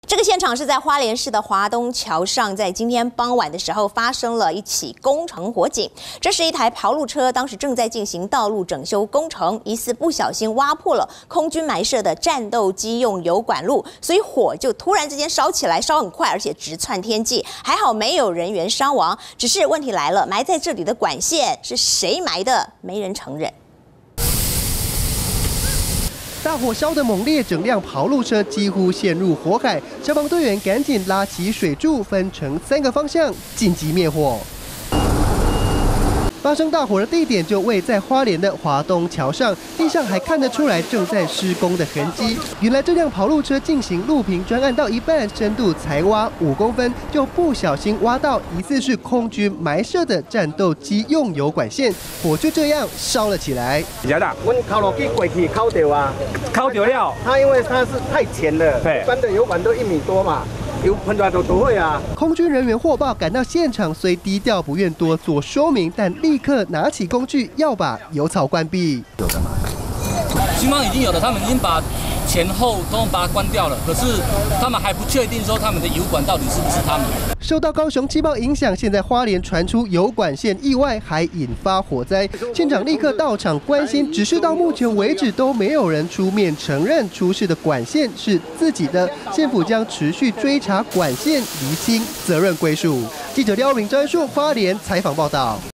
这个现场是在花莲市的华东桥上，在今天傍晚的时候发生了一起工程火警。这是一台刨路车，当时正在进行道路整修工程，疑似不小心挖破了空军埋设的战斗机用油管路，所以火就突然之间烧起来，烧很快，而且直窜天际。还好没有人员伤亡，只是问题来了，埋在这里的管线是谁埋的？没人承认。 大火烧得猛烈，整辆刨路车几乎陷入火海。消防队员赶紧拉起水柱，分成3个方向紧急灭火。发生大火的地点就位在花莲的华东桥上，地上还看得出来正在施工的痕迹。原来这辆刨路车进行路平专案到一半，深度才挖5公分，就不小心挖到疑似是空军埋设的战斗机用油管线，火就这样烧了起来。 比较大， 我们烤落去过去烤掉啊， 烤掉了。 它因为它是太浅了， 对， 一般的油管都1米多嘛。 油喷出来都会啊！ 空军人员获报赶到现场，虽低调不愿多做说明，但立刻拿起工具要把油槽关闭。有的吗？ 军方已经有了，他们已经把前后都把它关掉了，可是他们还不确定说他们的油管到底是不是他们。 受到高雄气爆影响，现在花莲传出油管线意外，还引发火灾，县长立刻到场关心，只是到目前为止都没有人出面承认出事的管线是自己的，县府将持续追查管线，厘清责任归属。记者廖敏、张树花莲采访报道。